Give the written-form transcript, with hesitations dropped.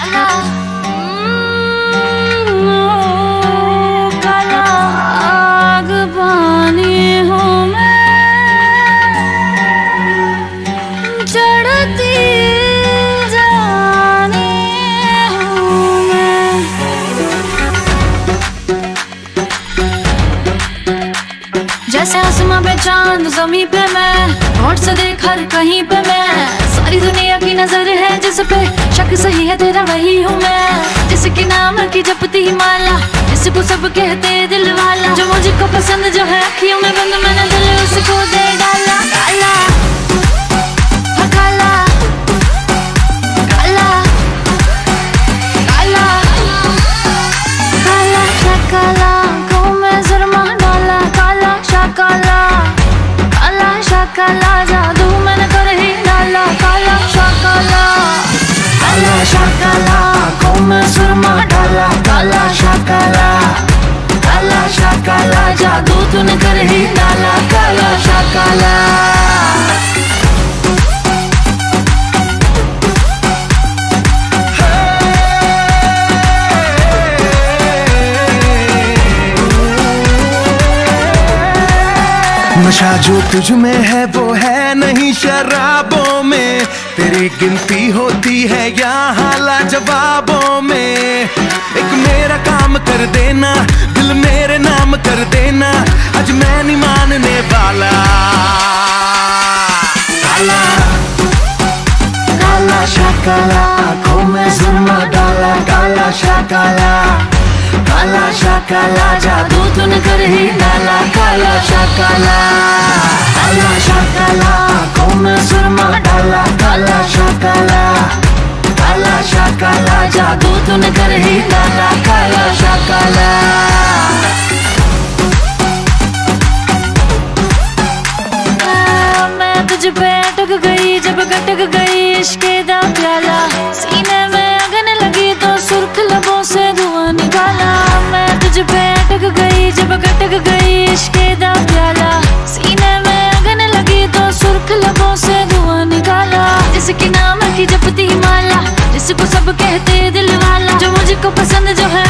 काला काला आग पानी हूँ मैं, चढ़ती जानी हूँ मैं। जैसे आसमां पे चांद ज़मीं पे मैं, होठ से देख हर कहीं पे मैं, सारी दुनिया की नजर है जिस पे, शक सही है तेरा वही हूँ मैं। जिसके नाम की जपती ही माला, जिसको सब कहते दिल वाला, जो मुझको पसंद जो है अखियों में बंद, मैंने दिल उसको दे डाला। काला काला काला काला काला शकला को मैं जुर्मा डाला। काला शकला काला शकला जादू मैंने कर ही डाला। काला शकला काला शकला को मैं जुर्मा डाला। काला शकला जादू तूने कर ही डाला। काला शकला नशा जो तुझ में है वो है नहीं शराबों में, तेरी गिनती होती है यहाँ लाजवाबों में। एक मेरा काम कर देना, दिल मेरे नाम कर देना, आज मैं नहीं मानने वाला। काला काला शकला को मैं जुर्मा डाला। काला शकला काला शकला जादू तूने कर ही डाला। काला शकला काला शकला को मैं जुर्मा डाला। काला शकला जादू तूने कर ही डाला। काला शकला मैं तुझ पे अटक गई जब गटक गई इश्क़ दा प्याला। सीने में अगन लगी तो सुर्ख लबों से धुआं निकाला। मैं तुझ पे अटक गई जब गटक गई इश्क़ दा प्याला। सीने में अगन लगी तो सुर्ख लबों से धुआं निकाला। जिसके नाम की जपती माला, जिसको सब कहते दिल वाला, जो मुझको पसंद जो है